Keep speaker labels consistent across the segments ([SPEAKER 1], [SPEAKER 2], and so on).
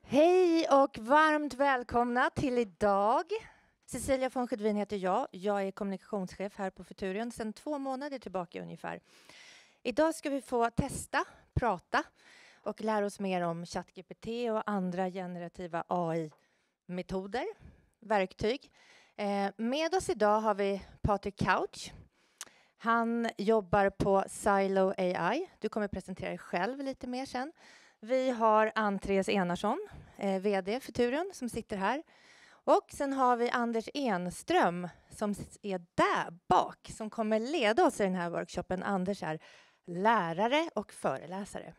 [SPEAKER 1] Hej och varmt välkomna till idag. Cecilia von Sjödin heter jag. Jag är kommunikationschef här på Futurion sedan 2 månader tillbaka ungefär. Idag ska vi få testa, prata och lära oss mer om ChatGPT och andra generativa AI-metoder, verktyg. Med oss idag har vi Patrik Couch. Han jobbar på Silo AI. Du kommer presentera dig själv lite mer sen. Vi har Andreas Enarsson, vd för Futurion, som sitter här. Och sen har vi Anders Enström som är där bak, som kommer leda oss i den här workshopen. Anders är lärare och föreläsare.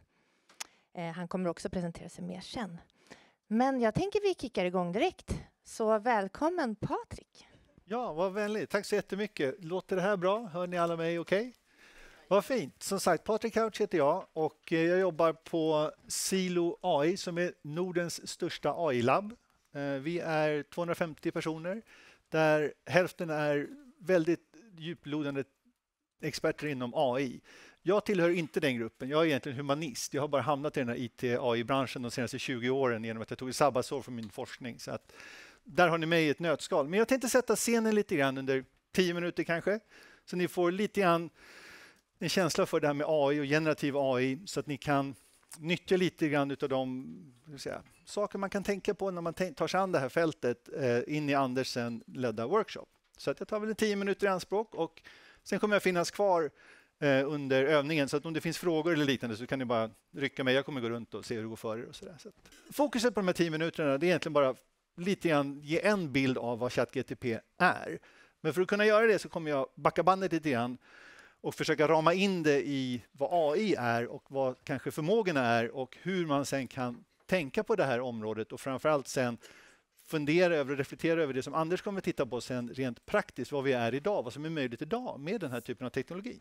[SPEAKER 1] Han kommer också presentera sig mer sen. Men jag tänker vi kickar igång direkt. Så välkommen Patrik.
[SPEAKER 2] Ja, vad vänligt. Tack så jättemycket. Låter det här bra? Hör ni alla mig okej? Vad fint. Som sagt, Patrik Couch heter jag och jag jobbar på Silo AI som är Nordens största AI-labb. Vi är 250 personer där hälften är väldigt djuplodande experter inom AI. Jag tillhör inte den gruppen. Jag är egentligen humanist. Jag har bara hamnat i den här IT-AI-branschen de senaste 20 åren genom att jag tog ett sabbatsår för min forskning. Så att där har ni mig i ett nötskal. Men jag tänkte sätta scenen lite grann under 10 minuter kanske. Så ni får lite grann en känsla för det här med AI och generativ AI så att ni kan nyttja lite grann av de saker man kan tänka på när man tar sig an det här fältet in i Andersen ledda workshop. Så att jag tar väl 10 minuter i anspråk och sen kommer jag finnas kvar under övningen. Så att om det finns frågor eller liknande så kan ni bara rycka mig. Jag kommer gå runt och se hur det går för er och sådär. Så fokuset på de här 10 minuterna det är egentligen bara lite grann ge en bild av vad ChatGPT är. Men för att kunna göra det så kommer jag backa bandet lite grann och försöka rama in det i vad AI är och vad kanske förmågorna är och hur man sen kan tänka på det här området och framförallt sen fundera över och reflektera över det som Anders kommer titta på sen rent praktiskt, vad vi är idag, vad som är möjligt idag med den här typen av teknologi.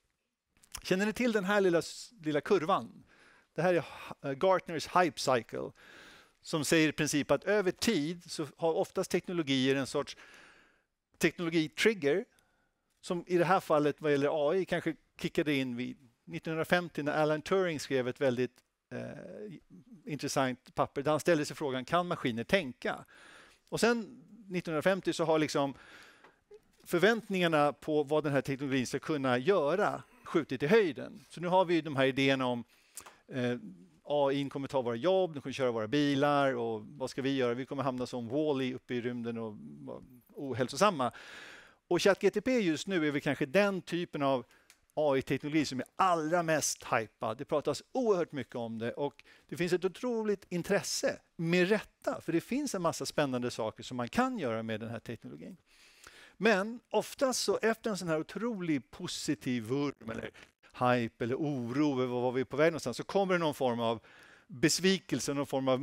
[SPEAKER 2] Känner ni till den här lilla kurvan? Det här är Gartners Hype Cycle som säger i princip att över tid så har oftast teknologier en sorts teknologitrigger som i det här fallet vad gäller AI kanske kickade in vid 1950 när Alan Turing skrev ett väldigt intressant papper där han ställde sig frågan, kan maskiner tänka? Och sen 1950 så har liksom förväntningarna på vad den här teknologin ska kunna göra skjutit i höjden. Så nu har vi de här idéerna om AI kommer ta våra jobb, de kommer köra våra bilar och vad ska vi göra? Vi kommer hamna som Wall-E uppe i rymden och ohälsosamma. Och ChatGPT just nu är väl kanske den typen av AI-teknologi som är allra mest hypad. Det pratas oerhört mycket om det och det finns ett otroligt intresse med rätta. För det finns en massa spännande saker som man kan göra med den här teknologin. Men oftast så efter en sån här otroligt positiv vurm eller hype eller oro över vad vi är på väg någonstans så kommer det någon form av besvikelse, någon form av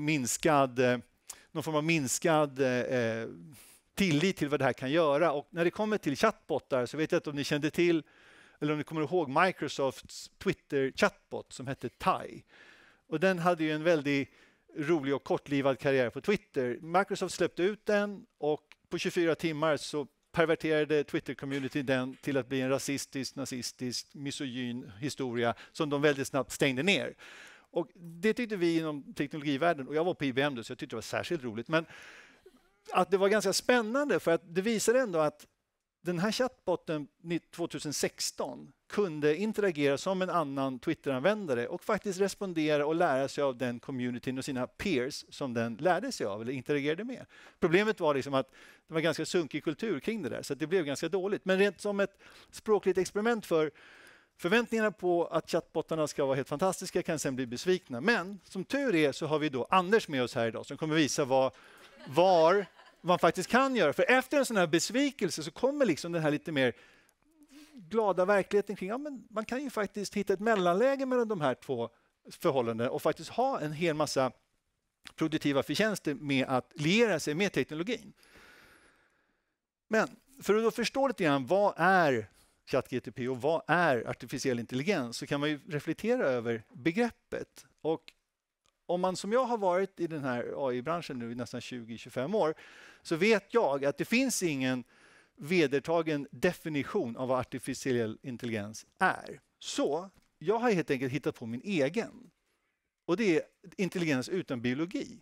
[SPEAKER 2] minskad tillit till vad det här kan göra. Och när det kommer till chatbottar så vet jag inte om ni kände till eller om ni kommer ihåg Microsofts Twitter-chatbot som hette Tai. Och den hade ju en väldigt rolig och kortlivad karriär på Twitter. Microsoft släppte ut den och på 24 timmar så perverterade Twitter-community den till att bli en rasistisk, nazistisk, misogyn historia som de väldigt snabbt stängde ner. Och det tyckte vi inom teknologivärlden, och jag var på IBM då, så jag tyckte det var särskilt roligt. Men att det var ganska spännande för att det visade ändå att den här chatbotten 2016 kunde interagera som en annan Twitter-användare och faktiskt respondera och lära sig av den communityn och sina peers som den lärde sig av eller interagerade med. Problemet var liksom att det var ganska sunkig kultur kring det där så att det blev ganska dåligt. Men rent som ett språkligt experiment för förväntningarna på att chatbottarna ska vara helt fantastiska kan sen bli besvikna. Men som tur är så har vi då Anders med oss här idag som kommer visa vad man faktiskt kan göra. För efter en sån här besvikelse så kommer liksom den här lite mer glada verkligheten kring, ja, men man kan ju faktiskt hitta ett mellanläge mellan de här två förhållandena och faktiskt ha en hel massa produktiva förtjänster med att liera sig med teknologin. Men för att då förstå lite grann vad är ChatGPT och vad är artificiell intelligens så kan man ju reflektera över begreppet. Och om man som jag har varit i den här AI-branschen nu i nästan 20-25 år så vet jag att det finns ingen vedertagen definition av vad artificiell intelligens är. Så jag har helt enkelt hittat på min egen. Och det är intelligens utan biologi.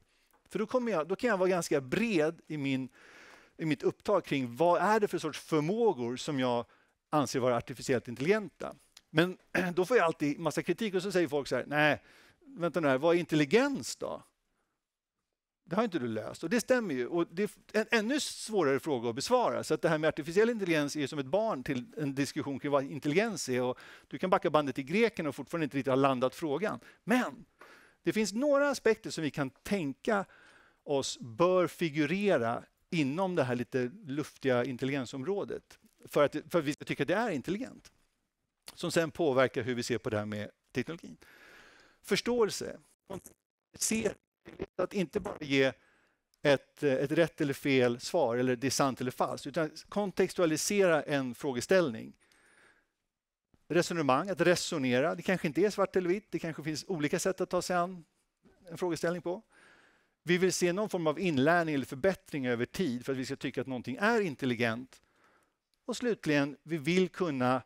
[SPEAKER 2] För då kan jag vara ganska bred i mitt upptag kring vad är det för sorts förmågor som jag anser vara artificiellt intelligenta. Men då får jag alltid massa kritik och så säger folk så här, nej, vänta nu här, vad är intelligens då? Det har inte du löst. Och det stämmer ju. Och det är en ännu svårare fråga att besvara. Så att det här med artificiell intelligens är som ett barn till en diskussion kring vad intelligens är. Och du kan backa bandet till greken och fortfarande inte riktigt ha landat frågan. Men det finns några aspekter som vi kan tänka oss bör figurera inom det här lite luftiga intelligensområdet. För att vi ska tycka att det är intelligent. Som sen påverkar hur vi ser på det här med teknologin. Förståelse. Att inte bara ge ett rätt eller fel svar, eller det är sant eller falskt, utan kontextualisera en frågeställning. Resonemang, att resonera, det kanske inte är svart eller vitt, det kanske finns olika sätt att ta sig an en frågeställning på. Vi vill se någon form av inlärning eller förbättring över tid för att vi ska tycka att någonting är intelligent. Och slutligen, vi vill kunna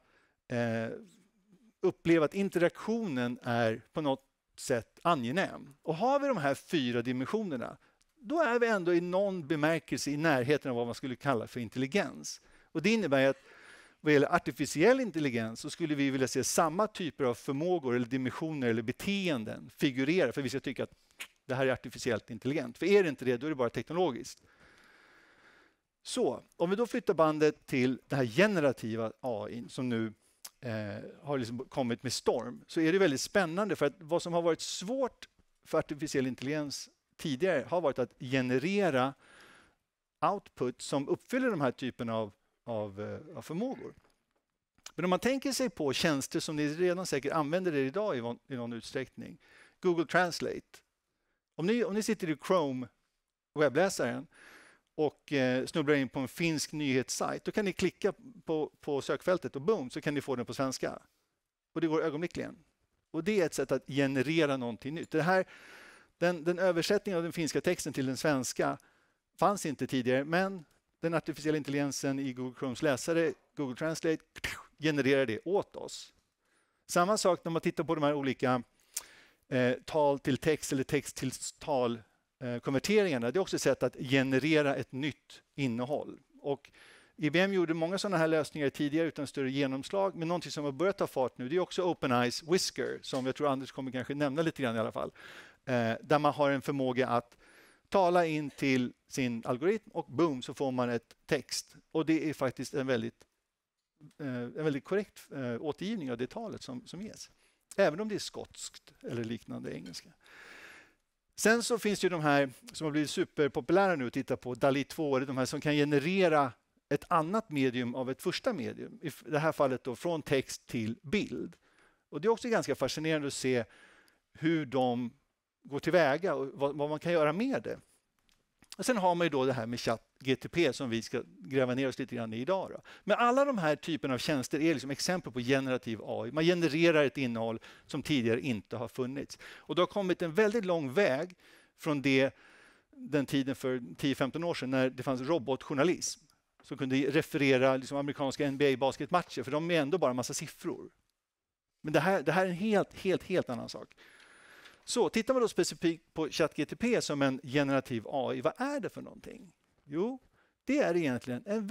[SPEAKER 2] uppleva att interaktionen är på något sätt angenäm. Och har vi de här 4 dimensionerna, då är vi ändå i någon bemärkelse i närheten av vad man skulle kalla för intelligens. Och det innebär att vad gäller artificiell intelligens så skulle vi vilja se samma typer av förmågor eller dimensioner eller beteenden figurera för att vi ska tycka att det här är artificiellt intelligent. För är det inte det, då är det bara teknologiskt. Så, om vi då flyttar bandet till det här generativa AI som nu har liksom kommit med storm, så är det väldigt spännande för att vad som har varit svårt för artificiell intelligens tidigare har varit att generera output som uppfyller de här typen av förmågor. Men om man tänker sig på tjänster som ni redan säkert använder er idag i någon utsträckning. Google Translate. Om ni sitter i Chrome webbläsaren och snubblar in på en finsk nyhetssajt, då kan ni klicka på sökfältet och boom, så kan ni få den på svenska. Och det går ögonblickligen. Och det är ett sätt att generera någonting nytt. Den översättningen av den finska texten till den svenska fanns inte tidigare, men den artificiella intelligensen i Google Chromes läsare, Google Translate, genererar det åt oss. Samma sak när man tittar på de här olika tal till text eller text till tal konverteringarna. Det är också ett sätt att generera ett nytt innehåll. Och IBM gjorde många sådana här lösningar tidigare utan större genomslag, men någonting som har börjat ta fart nu, det är också OpenEye's Whisker, som jag tror Anders kommer kanske nämna lite grann i alla fall. Där man har en förmåga att tala in till sin algoritm och boom, så får man ett text. Och det är faktiskt en väldigt korrekt återgivning av det talet som ges. Även om det är skotskt eller liknande engelska. Sen så finns det ju de här som har blivit superpopulära nu att titta på, DALL-E 2, de här som kan generera ett annat medium av ett första medium. I det här fallet då från text till bild. Och det är också ganska fascinerande att se hur de går tillväga och vad man kan göra med det. Och sen har man ju då det här med ChatGTP som vi ska gräva ner oss lite grann i idag. Då. Men alla de här typerna av tjänster är liksom exempel på generativ AI. Man genererar ett innehåll som tidigare inte har funnits. Och det har kommit en väldigt lång väg från den tiden för 10-15 år sedan när det fanns robotjournalism som kunde referera liksom amerikanska NBA-basketmatcher, för de är ändå bara en massa siffror. Men det här är en helt annan sak. Så tittar man då specifikt på ChatGTP som en generativ AI, vad är det för någonting? Jo, det är egentligen en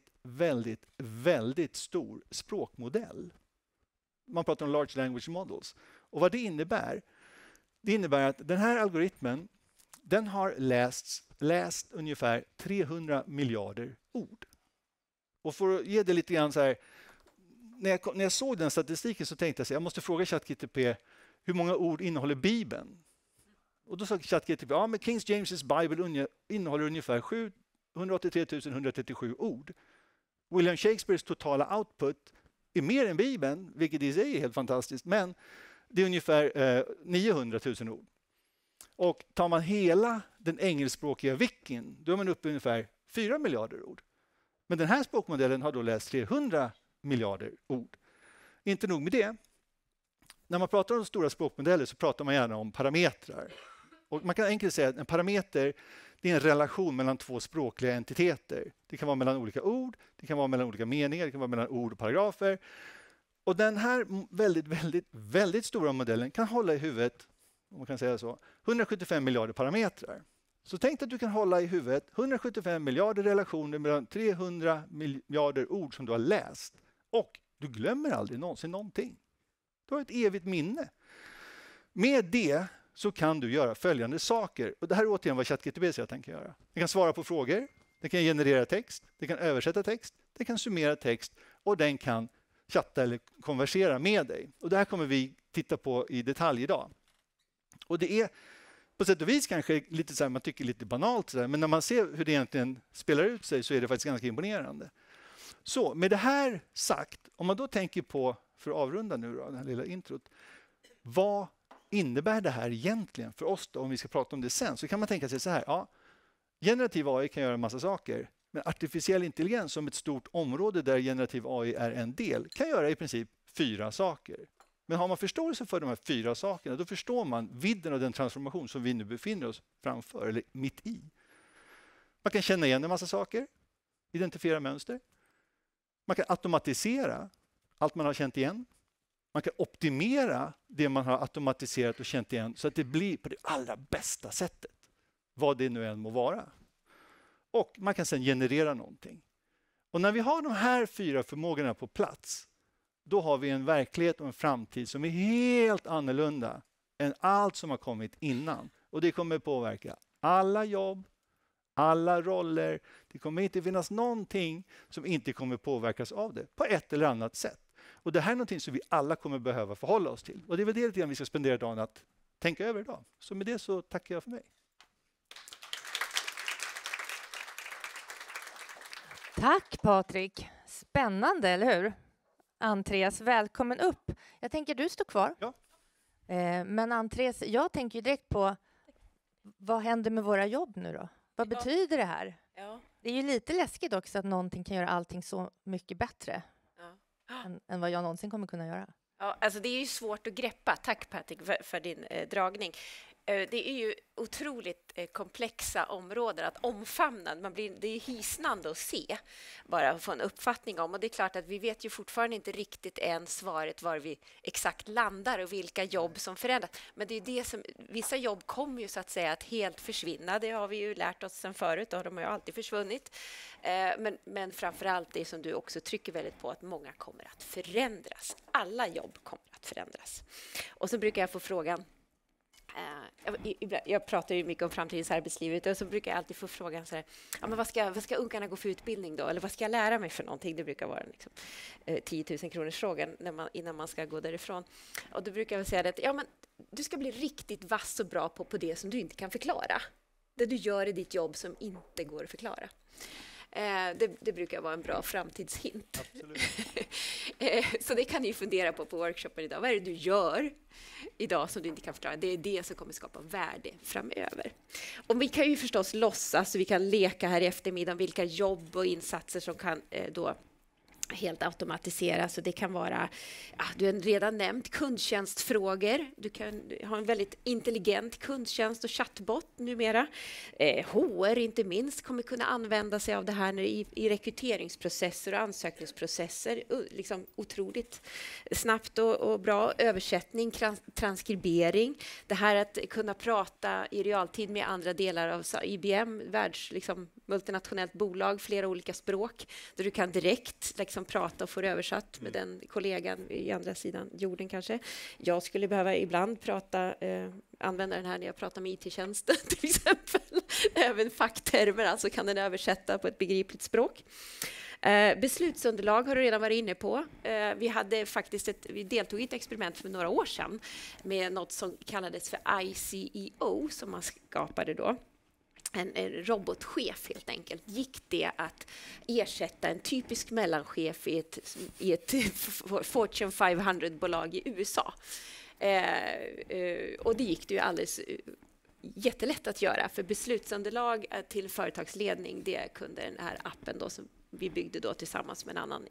[SPEAKER 2] väldigt stor språkmodell. Man pratar om large language models. Och vad det innebär att den här algoritmen, den har läst ungefär 300 miljarder ord. Och för att ge det lite grann så här, när jag såg den statistiken så tänkte jag måste fråga ChatGTP, hur många ord innehåller Bibeln? Och då sa ChatGTP, men King James Bible innehåller ungefär 783 137 ord. William Shakespeares totala output är mer än Bibeln, vilket i sig är helt fantastiskt, men det är ungefär 900 000 ord. Och tar man hela den engelskspråkiga wikin, då är man uppe i ungefär 4 miljarder ord. Men den här språkmodellen har då läst 300 miljarder ord. Inte nog med det. När man pratar om stora språkmodeller så pratar man gärna om parametrar. Och man kan enkelt säga att en parameter, det är en relation mellan två språkliga entiteter. Det kan vara mellan olika ord, det kan vara mellan olika meningar, det kan vara mellan ord och paragrafer. Och den här väldigt stora modellen kan hålla i huvudet, om man kan säga så, 175 miljarder parametrar. Så tänk att du kan hålla i huvudet 175 miljarder relationer mellan 300 miljarder ord som du har läst. Och du glömmer aldrig någonsin någonting. Du har ett evigt minne. Med det så kan du göra följande saker. Och det här är återigen vad ChatGPT säger att den kan göra. Den kan svara på frågor, den kan generera text, den kan översätta text, den kan summera text och den kan chatta eller konversera med dig. Och det här kommer vi titta på i detalj idag. Och det är på sätt och vis kanske lite så här, man tycker lite banalt, så här, men när man ser hur det egentligen spelar ut sig så är det faktiskt ganska imponerande. Så med det här sagt, om man då tänker på, för att avrunda nu då, det här lilla introt, vad innebär det här egentligen för oss då, om vi ska prata om det sen, så kan man tänka sig så här, ja, generativ AI kan göra en massa saker, men artificiell intelligens som ett stort område där generativ AI är en del kan göra i princip 4 saker. Men har man förståelse för de här 4 sakerna, då förstår man vidden av den transformation som vi nu befinner oss framför, eller mitt i. Man kan känna igen en massa saker, identifiera mönster. Man kan automatisera allt man har känt igen. Man kan optimera det man har automatiserat och känt igen så att det blir på det allra bästa sättet, vad det nu än må vara. Och man kan sedan generera någonting. Och när vi har de här 4 förmågorna på plats, då har vi en verklighet och en framtid som är helt annorlunda än allt som har kommit innan. Och det kommer påverka alla jobb, alla roller. Det kommer inte finnas någonting som inte kommer påverkas av det på ett eller annat sätt. Och det här är någonting som vi alla kommer behöva förhålla oss till. Och det är väl det lite grann vi ska spendera dagen att tänka över idag. Så med det så tackar jag för mig.
[SPEAKER 1] Tack Patrik. Spännande, eller hur? Andreas, välkommen upp. Jag tänker du står kvar.
[SPEAKER 2] Ja.
[SPEAKER 1] Men Andreas, jag tänker ju direkt på vad händer med våra jobb nu då? Vad betyder det här?
[SPEAKER 3] Ja.
[SPEAKER 1] Det är ju lite läskigt också att någonting kan göra allting så mycket bättre än vad jag någonsin kommer kunna göra.
[SPEAKER 3] Ja, alltså det är ju svårt att greppa. Tack Patrik för din dragning. Det är ju otroligt komplexa områden att omfamna. Det är hisnande att se, bara att få en uppfattning om. Och det är klart att vi vet ju fortfarande inte riktigt än svaret var vi exakt landar och vilka jobb som förändras. Men det är det som, vissa jobb kommer ju så att säga att helt försvinna. Det har vi ju lärt oss sedan förut och de har ju alltid försvunnit. Men framförallt det som du också trycker väldigt på, att många kommer att förändras. Alla jobb kommer att förändras. Och så brukar jag få frågan, jag pratar ju mycket om framtidens arbetslivet och så brukar jag alltid få frågan så här, ja, men vad ska ungarna gå för utbildning då? Eller vad ska jag lära mig för någonting? Det brukar vara liksom, 10 000 kronors frågan innan man ska gå därifrån. Och då brukar jag säga att ja, men du ska bli riktigt vass och bra på det som du inte kan förklara. Det du gör i ditt jobb som inte går att förklara. Det brukar vara en bra framtidshint. Så det kan ni fundera på workshopen idag. Vad är det du gör idag som du inte kan förklara? Det är det som kommer skapa värde framöver. Och vi kan ju förstås låtsas, vi kan leka här i eftermiddag vilka jobb och insatser som kan då helt automatiseras. Så det kan vara, du har redan nämnt kundtjänstfrågor. Du kan ha en väldigt intelligent kundtjänst och chattbot numera. HR inte minst kommer kunna använda sig av det här i rekryteringsprocesser och ansökningsprocesser. Liksom otroligt snabbt och bra. Översättning, transkribering. Det här att kunna prata i realtid med andra delar av IBM, multinationellt bolag, flera olika språk, där du kan direkt prata och få översatt med den kollegan i andra sidan jorden kanske. Jag skulle behöva ibland använda den här när jag pratar med IT-tjänster till exempel. Även facktermer, alltså kan den översätta på ett begripligt språk. Beslutsunderlag har du redan varit inne på. Vi deltog i ett experiment för några år sedan med något som kallades för ICEO som man skapade då. En robotchef helt enkelt. Gick det att ersätta en typisk mellanchef i ett Fortune 500-bolag i USA? Och det gick det ju alldeles jättelätt att göra, för beslutsunderlag till företagsledning, det kunde den här appen då som vi byggde då tillsammans med en annan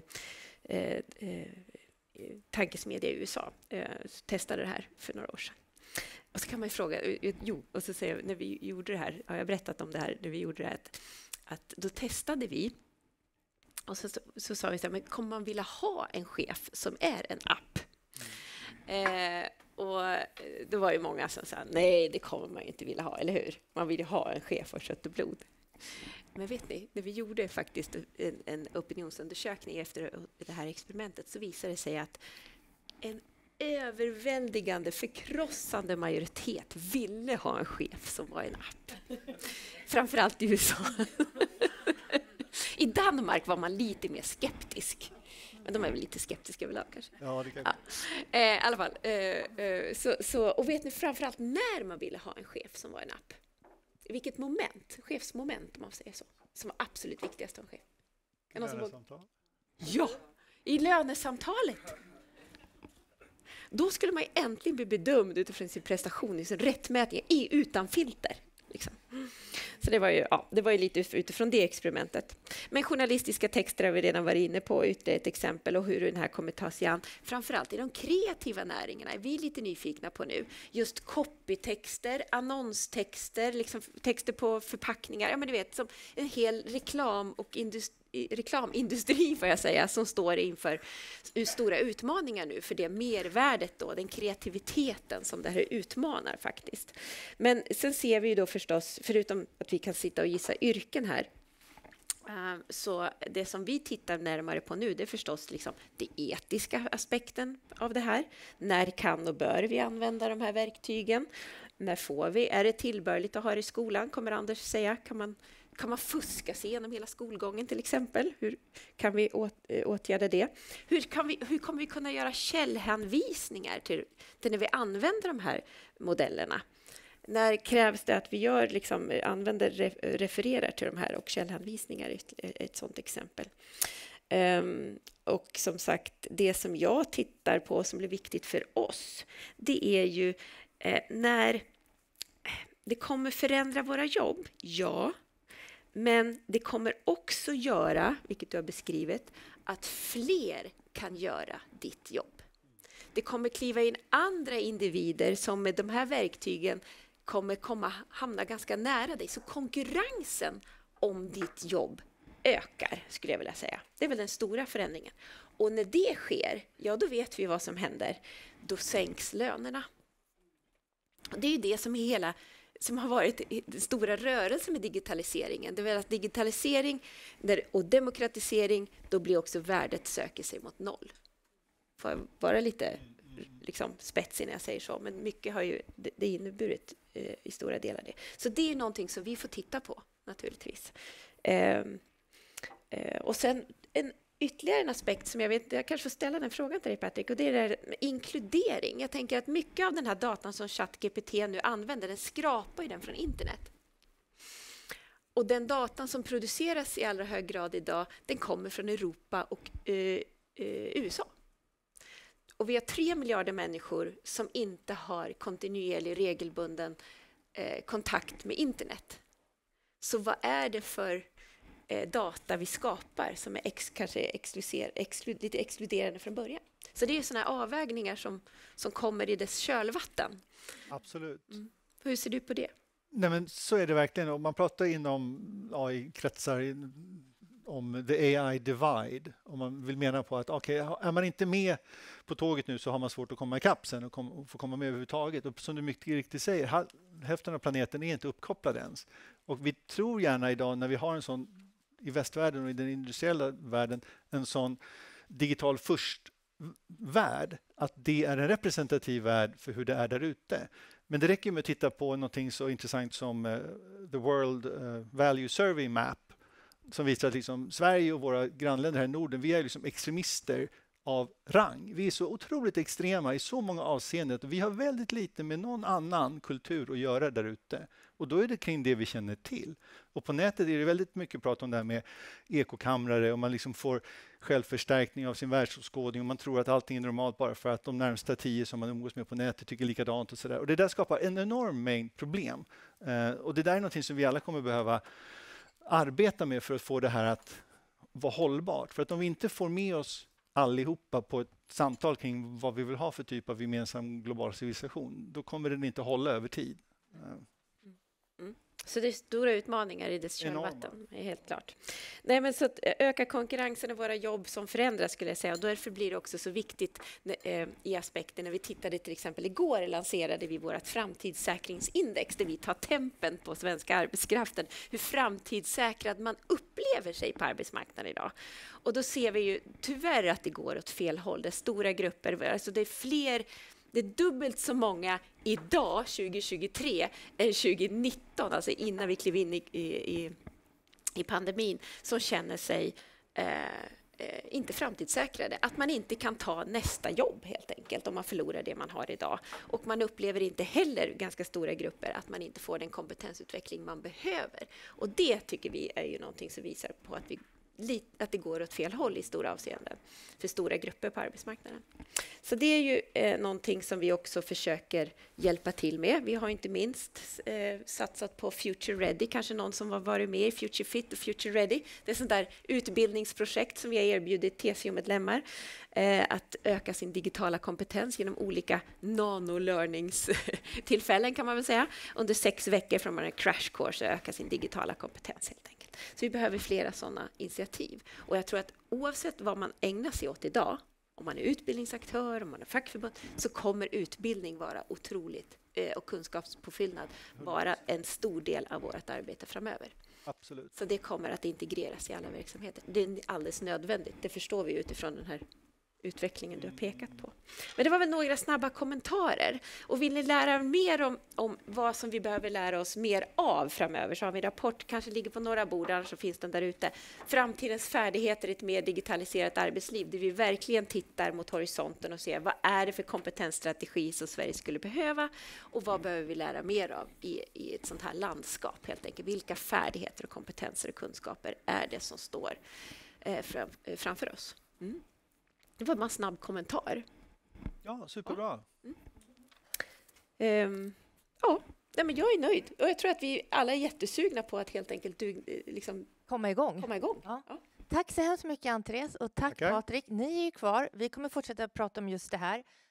[SPEAKER 3] tankesmedja i USA testade det här för några år sedan. Och så kan man ju fråga, och så säger jag, när vi gjorde det här, har jag berättat om det här, när vi gjorde det här, att då testade vi, och så sa vi så här, men kommer man vilja ha en chef som är en app? Och då var ju många som sa, nej, det kommer man ju inte vilja ha, eller hur? Man vill ju ha en chef av kött och blod. Men vet ni, när vi gjorde faktiskt en opinionsundersökning efter det här experimentet så visade det sig att en överväldigande, förkrossande majoritet ville ha en chef som var en app. Framförallt i USA. I Danmark var man lite mer skeptisk. Men de är väl lite skeptiska överlag kanske.
[SPEAKER 2] Ja, det kan
[SPEAKER 3] I alla fall. Och vet ni framförallt när man ville ha en chef som var en app? Vilket moment, chefsmoment om man säger så, som var absolut viktigast av en chef?
[SPEAKER 2] Lönesamtal?
[SPEAKER 3] Ja, i lönesamtalet. Då skulle man ju äntligen bli bedömd utifrån sin prestation, i sin rättmätning, utan filter. Liksom. Så det var ju lite utifrån det experimentet. Men journalistiska texter har vi redan varit inne på, ytterligare ett exempel och hur den här kommer ta sig an. Framförallt i de kreativa näringarna är vi lite nyfikna på nu. Just copytexter, annonstexter, liksom texter på förpackningar. Ja, men du vet, som en hel reklamindustri får jag säga, som står inför stora utmaningar nu för det mervärdet då, den kreativiteten som det här utmanar faktiskt. Men sen ser vi ju då förstås, förutom att vi kan sitta och gissa yrken här, så det som vi tittar närmare på nu, det är förstås liksom det etiska aspekten av det här. När kan och bör vi använda de här verktygen? När får vi? Är det tillbörligt att ha det i skolan? Kommer Anders säga. Kan man fuska sig igenom hela skolgången till exempel? Hur kan vi åtgärda det? Hur kommer vi kunna göra källhänvisningar till när vi använder de här modellerna? När krävs det att vi refererar till de här, och källhänvisningar är ett sådant exempel. Och som sagt, det som jag tittar på som blir viktigt för oss, det är ju när det kommer förändra våra jobb, ja. Men det kommer också göra, vilket du har beskrivit, att fler kan göra ditt jobb. Det kommer kliva in andra individer som med de här verktygen kommer hamna ganska nära dig. Så konkurrensen om ditt jobb ökar, skulle jag vilja säga. Det är väl den stora förändringen. Och när det sker, ja, då vet vi vad som händer. Då sänks lönerna. Och det är ju det som har varit den stora rörelsen med digitaliseringen. Det är väl att digitalisering och demokratisering, då blir också värdet söker sig mot noll. Får jag vara lite spetsig när jag säger så, men mycket har ju det inneburit i stora delar det. Så det är någonting som vi får titta på naturligtvis. Och sen ytterligare en aspekt som jag kanske får ställa den frågan till dig, Patrick, och det är det här med inkludering. Jag tänker att mycket av den här datan som ChatGPT nu använder, den skrapar ju den från internet. Och den datan som produceras i allra hög grad idag, den kommer från Europa och USA. Och vi har 3 miljarder människor som inte har kontinuerlig, regelbunden kontakt med internet. Så vad är det för data vi skapar som är kanske lite exkluderande från början? Så det är sådana här avvägningar som kommer i dess kölvatten.
[SPEAKER 2] Absolut.
[SPEAKER 3] Hur ser du på det?
[SPEAKER 2] Nej, men så är det verkligen. Om man pratar inom AI-kretsar om the AI divide, om man vill mena på att är man inte med på tåget nu så har man svårt att komma ikapp sen och få komma med överhuvudtaget. Och som du mycket riktigt säger, hälften av planeten är inte uppkopplad ens. Och vi tror gärna idag, när vi har en sån i västvärlden och i den industriella världen, en sån digital först värld, att det är en representativ värld för hur det är där ute. Men det räcker med att titta på någonting så intressant som The World Value Survey Map, som visar att Sverige och våra grannländer här i Norden, vi är extremister av rang. Vi är så otroligt extrema i så många avseenden och vi har väldigt lite med någon annan kultur att göra där ute. Och då är det kring det vi känner till. Och på nätet är det väldigt mycket prat om det här med ekokamrare och man får självförstärkning av sin världsåskådning och man tror att allting är normalt bara för att de närmsta 10 som man umgås med på nätet tycker likadant och sådär. Och det där skapar en enorm mängd problem. Och det där är något som vi alla kommer behöva arbeta med för att få det här att vara hållbart. För att om vi inte får med oss allihopa på ett samtal kring vad vi vill ha för typ av gemensam global civilisation, då kommer den inte hålla över tid.
[SPEAKER 3] Så det är stora utmaningar i dess kölvatten, är helt klart. Nej, men så att öka konkurrensen i våra jobb som förändras, skulle jag säga. Och därför blir det också så viktigt i aspekten när vi tittade till exempel igår lanserade vi vårt framtidssäkringsindex där vi tar tempen på svenska arbetskraften. Hur framtidssäkrad man upplever sig på arbetsmarknaden idag. Och då ser vi ju tyvärr att det går åt fel håll. Det är stora grupper, alltså det är fler. Det är dubbelt så många idag, 2023, än 2019, alltså innan vi klev in i pandemin, som känner sig inte framtidssäkrade. Att man inte kan ta nästa jobb helt enkelt om man förlorar det man har idag. Och man upplever inte heller, ganska stora grupper, att man inte får den kompetensutveckling man behöver. Och det tycker vi är ju någonting som visar på att det går åt fel håll i stora avseenden för stora grupper på arbetsmarknaden. Så det är ju någonting som vi också försöker hjälpa till med. Vi har inte minst satsat på Future Ready, kanske någon som har varit med i Future Fit och Future Ready. Det är sånt där utbildningsprojekt som vi har erbjudit TCO-medlemmar att öka sin digitala kompetens genom olika nano-learningstillfällen kan man väl säga. Under 6 veckor från en crash course öka sin digitala kompetens helt enkelt. Så vi behöver flera sådana initiativ. Och jag tror att oavsett vad man ägnar sig åt idag, om man är utbildningsaktör, om man är fackförbund, så kommer utbildning vara otroligt och kunskapspåfyllnad vara en stor del av vårt arbete framöver.
[SPEAKER 2] Absolut.
[SPEAKER 3] Så det kommer att integreras i alla verksamheter. Det är alldeles nödvändigt. Det förstår vi utifrån den här utvecklingen du har pekat på. Men det var väl några snabba kommentarer. Och vill ni lära mer om vad som vi behöver lära oss mer av framöver, så har vi en rapport, kanske ligger på några bord, annars så finns den där ute. Framtidens färdigheter i ett mer digitaliserat arbetsliv, där vi verkligen tittar mot horisonten och ser vad är det för kompetensstrategi som Sverige skulle behöva och vad behöver vi lära mer av i ett sånt här landskap helt enkelt. Vilka färdigheter och kompetenser och kunskaper är det som står framför oss? Mm. Det var en snabb kommentar.
[SPEAKER 2] Ja, superbra.
[SPEAKER 3] Ja, men jag är nöjd. Och jag tror att vi alla är jättesugna på att helt enkelt
[SPEAKER 1] komma igång.
[SPEAKER 3] Ja.
[SPEAKER 1] Ja. Tack så hemskt mycket, Andreas, och tack Patrik. Ni är ju kvar. Vi kommer fortsätta prata om just det här.